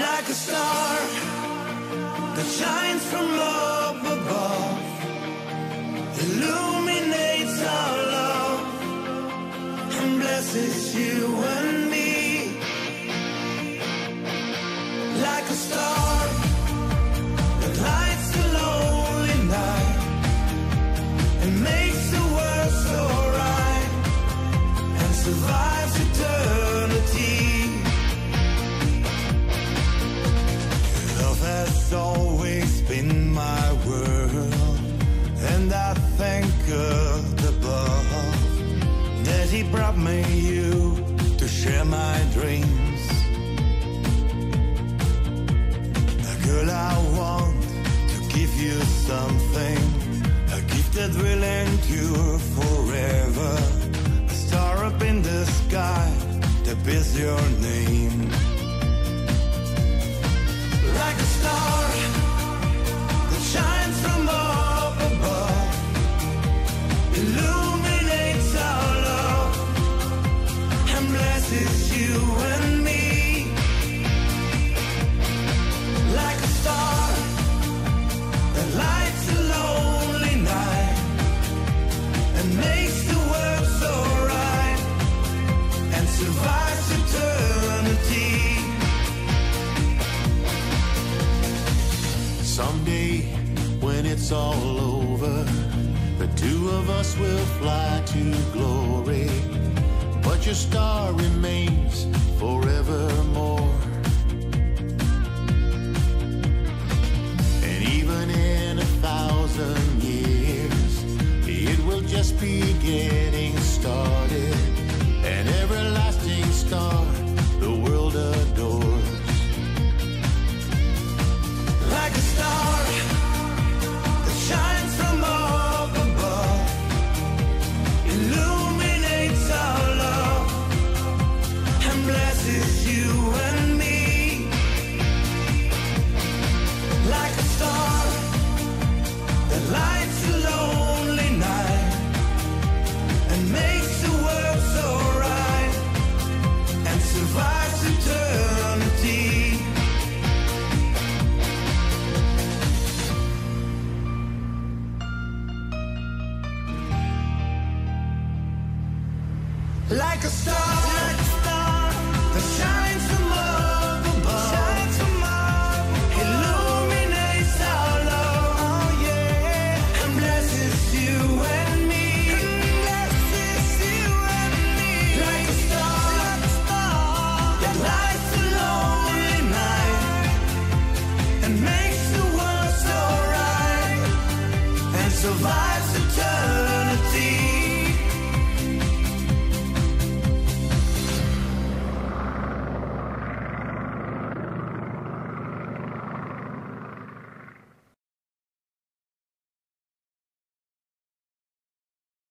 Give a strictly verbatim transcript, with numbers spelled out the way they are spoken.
like a star that shines from up above, illuminates our love and blesses you and me. Like a star that lights the lonely night and makes the world so right and survives eternity. Love has always been my world, and I thank God above that He brought me you to share my dreams. Girl, I want to give you something, a gift that will endure forever. A star up in the sky that bears your name. Like a star that shines from up above, illuminates our love and blesses you and me. Like a star that lights a lonely night and makes the world so right and survives eternity. Someday when it's all over, the two of us will fly to glory, but your star remains forevermore. Even in a thousand years, it will just be getting started. An everlasting star the world adores. Like a star that shines from up above, illuminates our love and blesses you and me. Like a star that lights a lonely night and makes the world so right and survives eternity. Like a star